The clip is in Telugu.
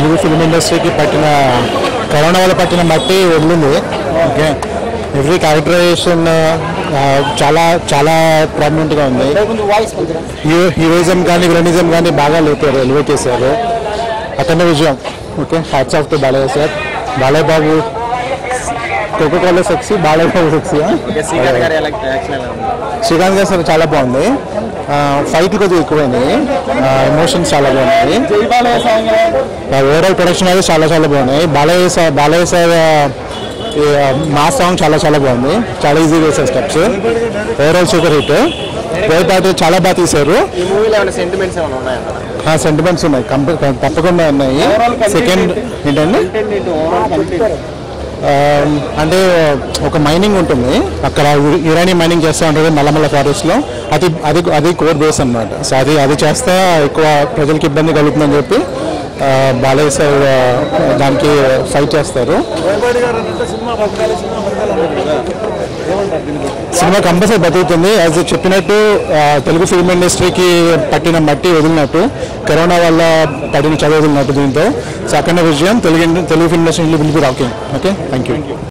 తెలుగు ఫిల్మ్ ఇండస్ట్రీకి పట్టిన కరోనా వల్ల పట్టిన మట్టి వదిలింది. ఓకే, ఎవ్రీ క్యారెక్టరైజేషన్ చాలా చాలా ప్రామినెంట్గా ఉంది. హీరోయిజం కానీ విలనిజం కానీ బాగా లేపారు, ఎలివేట్ చేశారు. అతని విజయం. Okay, hats off to Balayya sir. Balayya Babu Coca Cola sexy, Balayya Babu sexy. Srikanth గారు సార్ చాలా బాగుంది. ఫైట్లు కొద్దిగా ఎక్కువైంది, ఎమోషన్స్ చాలా బాగున్నాయి. ఓవరాల్ ప్రొడక్షన్ అయితే చాలా చాలా బాగున్నాయి. బాలయ్య సార్ మా సాంగ్ చాలా చాలా బాగుంది, చాలా ఈజీగా వేసారు స్టెప్స్. Overall super hit. వేరే చాలా బాగా తీశారు. సెంటిమెంట్స్ ఉన్నాయి, తప్పకుండా ఉన్నాయి. సెకండ్ ఏంటండి అంటే ఒక మైనింగ్ ఉంటుంది అక్కడ, యురేని మైనింగ్ చేస్తూ ఉంటుంది నల్లమల్ల ఫారెస్ట్లో. అది కోర్ బేస్ అన్నమాట. సో అది చేస్తే ఎక్కువ ప్రజలకు ఇబ్బంది కలుగుతుందని చెప్పి బాలయ్య సార్ దానికి ఫైట్ చేస్తారు. సినిమా కంపల్సరీ బతుకుతుంది. యాజ్ చెప్పినట్టు తెలుగు ఫిల్మ్ ఇండస్ట్రీకి పట్టిన మట్టి వదిలినట్టు, కరోనా వల్ల పట్టిన చదువు వదిలినట్టు దీంతో. సో అక్కడ విజయం Telugu film industry will be rocking. Okay, thank you.